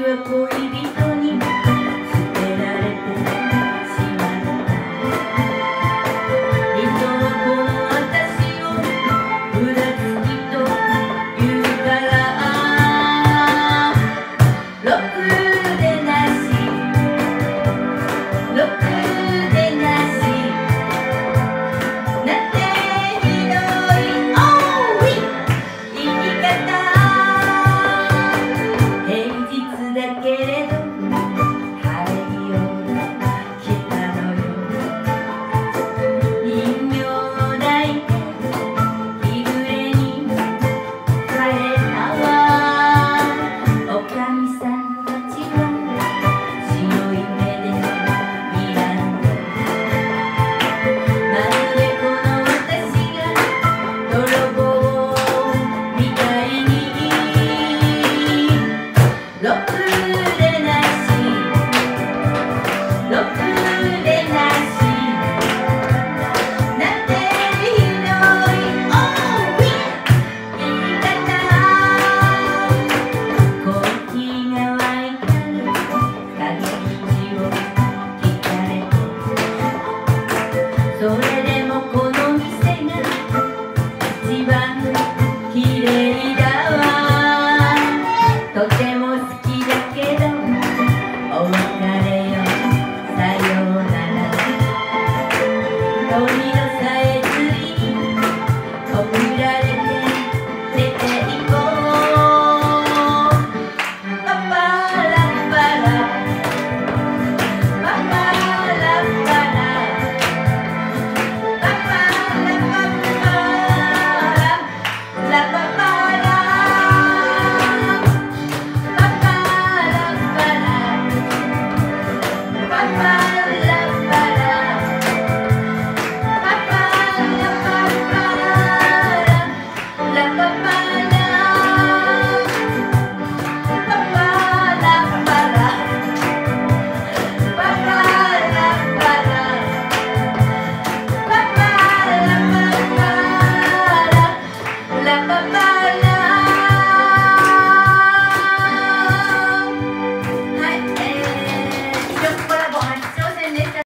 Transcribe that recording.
は恋人に捨てられてしまった。人はこの私を裏付きと言うからろくでなしろくでなしなんてひどい生き方。平日だけれど晴れ着を着たのよ。人形を抱いて日暮れに帰ったわ。おかみさんたちは白い目で睨んで、まるでこの私が泥棒みたいにろく